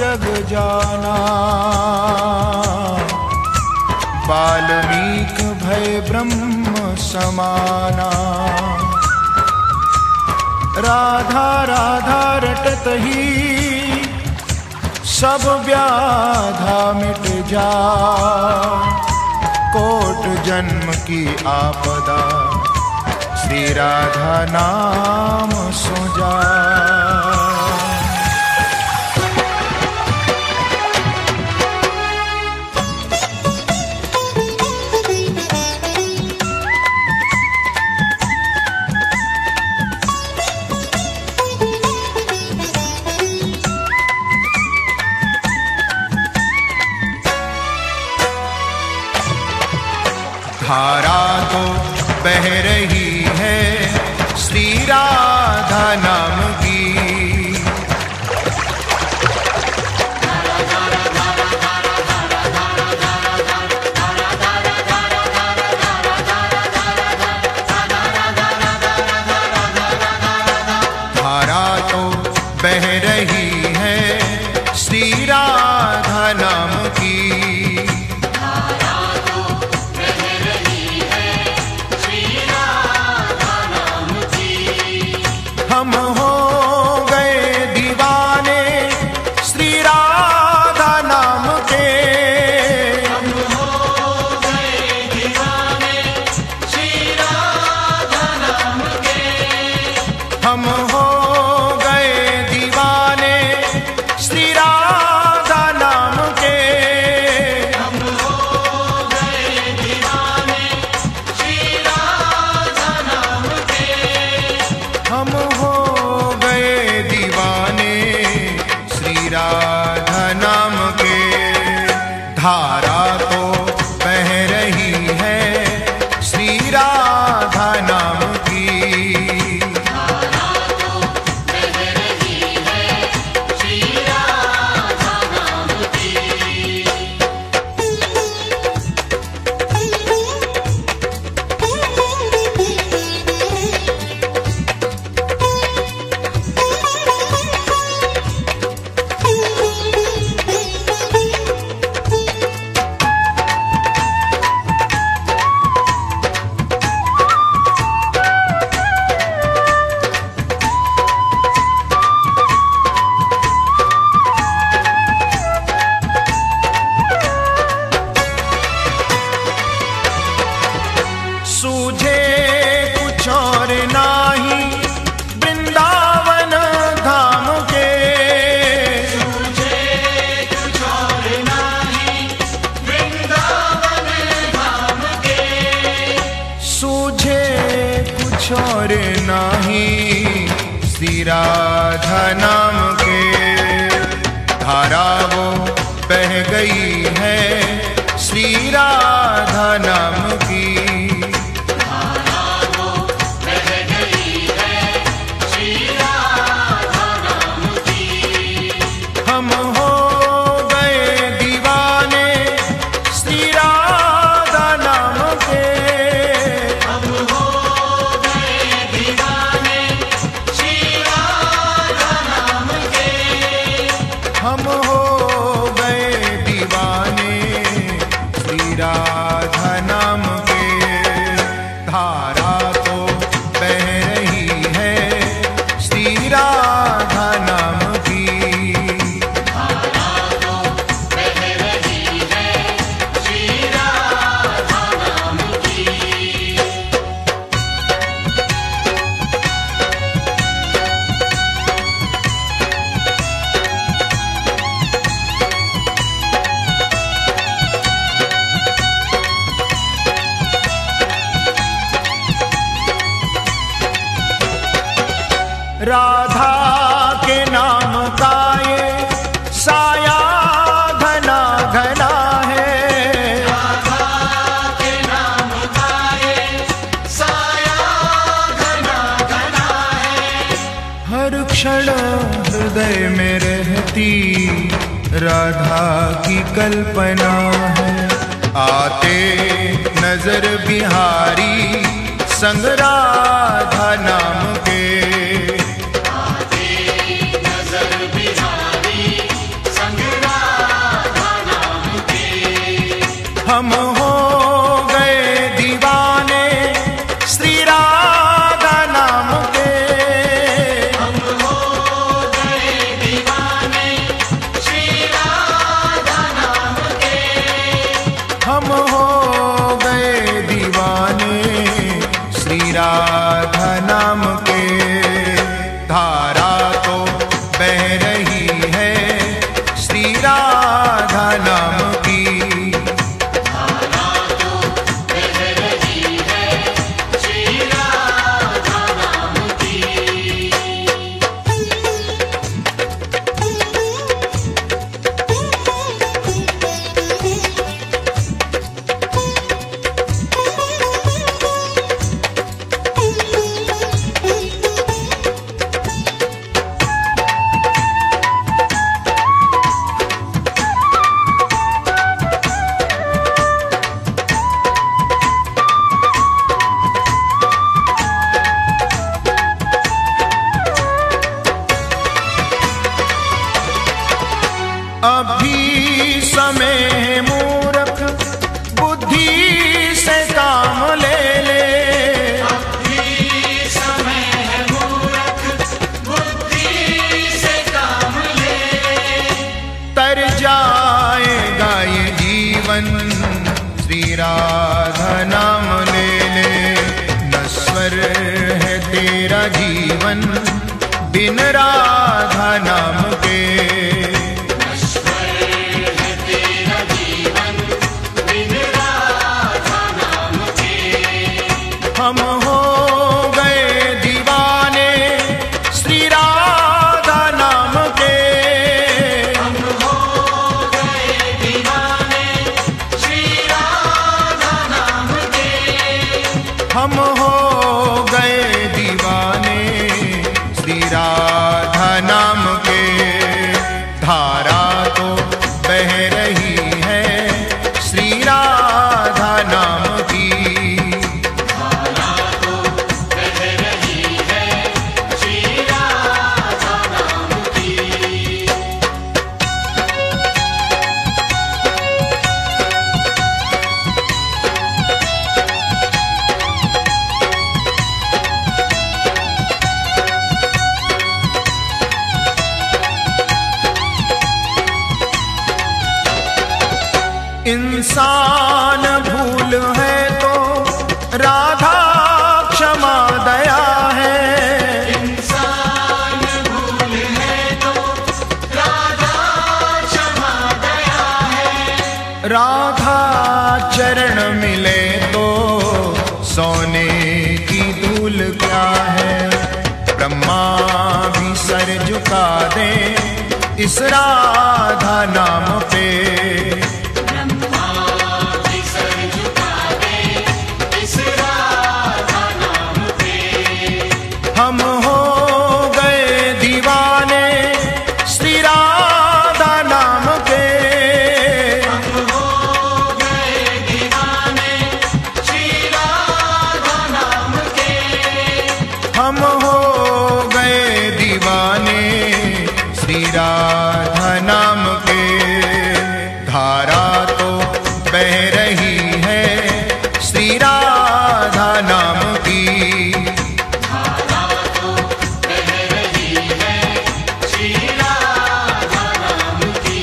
जग जाना। वाल्मीकि भय ब्रह्म समाना। राधा राधा रटत ही सब व्याधा मिट जा। कोट जन्म की आपदा श्री राधा नाम सो जा। धारा तो बह रही है श्री राधा नाम की। धारा तो बह रही है श्री राधा नाम की। हम हो गए दीवाने श्री राधा नाम के। हम हो गए दीवाने श्री राधा नाम के। हम हो गए दीवाने श्री राधा नाम के। हम हो गए दीवाने श्री राधा नाम के। हम हो गए दीवाने श्री राधा नाम के। धारा तो बह रही है श्री राधा नाम की। धारा तो बह रही है श्री राधा नाम की। सूझे कुछ और नाही वृंदावन धाम के। तुझे कुछ और नहीं वृंदावन धाम के। सूझे कुछ और नाही श्री राधा नाम के। धारा वो बह गई है श्री राधा नाम की। धारा वो बह गई है श्री राधा नाम की। हम हो गए दीवाने श्री राधा नाम के। हम हो गए दीवाने श्री राधा नाम के। हम हो गए दीवाने श्री राधा नाम के। धारा तो बह रही है श्री राधा नाम की। धारा तो बह रही है श्री राधा नाम की। राधा के नाम का ये साया घना घना है। राधा के नाम का ये साया घना घना है। हर क्षण हृदय में रहती राधा की कल्पना है। आते नजर बिहारी संग राधा नाम के। आते नजर बिहारी संग हम हो गए दीवाने श्री राधा नाम के। हम हो गए दीवाने श्री राधा नाम के। हम हो गए दीवाने श्री राधा नाम के। धारा तो बह रही है श्री राधा नाम की। धारा तो बह रही है श्री राधा नाम की। अभी समय है मूर्ख बुद्धि से काम ले ले। अभी समय है मूर्ख बुद्धि से काम ले। तर जाएगा ये जीवन श्री राधा नाम ले ले। नश्वर है तेरा जीवन बिन राधा नाम के। हम हो गए दीवाने श्री राधा नाम के। हम हो गए दीवाने श्री राधा नाम के। हम हो गए दीवाने श्री राधा नाम के। धारा तो बह रही है श्री राधा नाम की। धारा तो बह रही है श्री राधा नाम की। इंसान भूल है तो राधा क्षमा दया है। इंसान भूल है तो राधा क्षमा दया है। राधा चरण मिले तो सोने की धूल क्या है। ब्रह्मा भी सर झुका दे इस राधा नाम पे। ब्रह्मा भी सर झुका दे इस राधा नाम पे। हम हो गए दीवाने श्री राधा नाम के। हम हो गए दीवाने श्री राधा नाम के। हम हो गए दीवाने श्री राधा नाम के। धारा तो बह रही है श्री राधा नाम की। धारा तो बह रही है श्री राधा नाम की।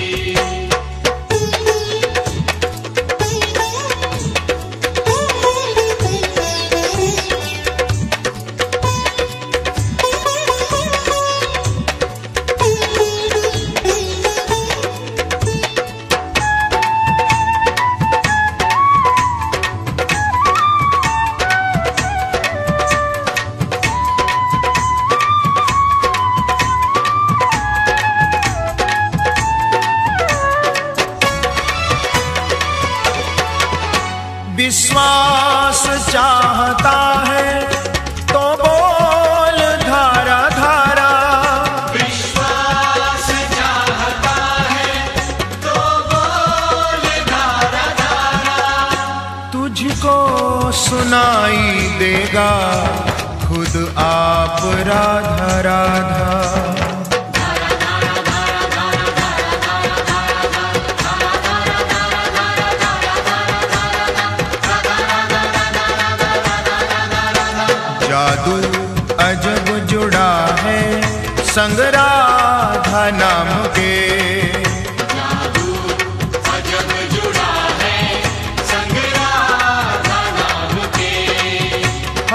विश्वास चाहता है तो बोल धारा धारा। विश्वास चाहता है तो बोल धारा धारा। तुझको सुनाई देगा खुद आप राधा राधा।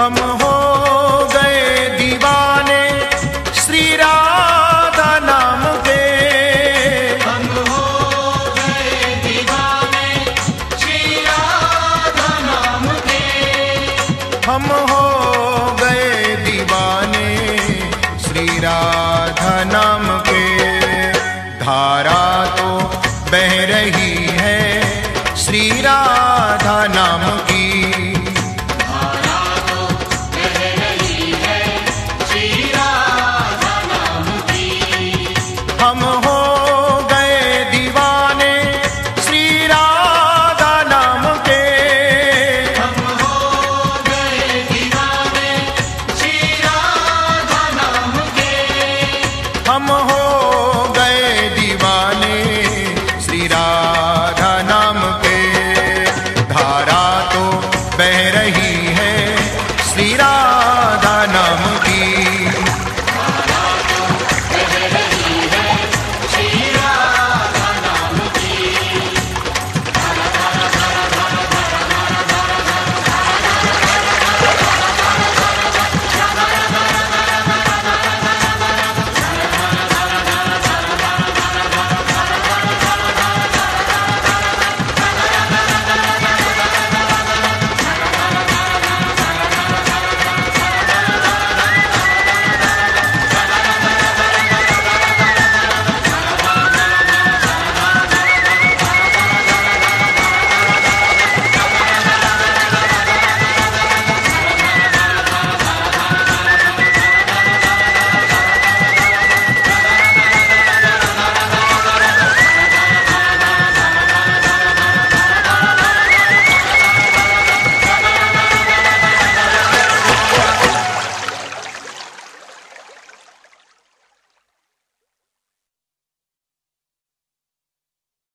हम हो गए दीवाने श्री राधा नाम के। हम हो गए दीवाने श्री राधा नाम के। हम हो गए दीवाने श्री राधा नाम के। धारा तो बह रही है श्री राधा नाम की।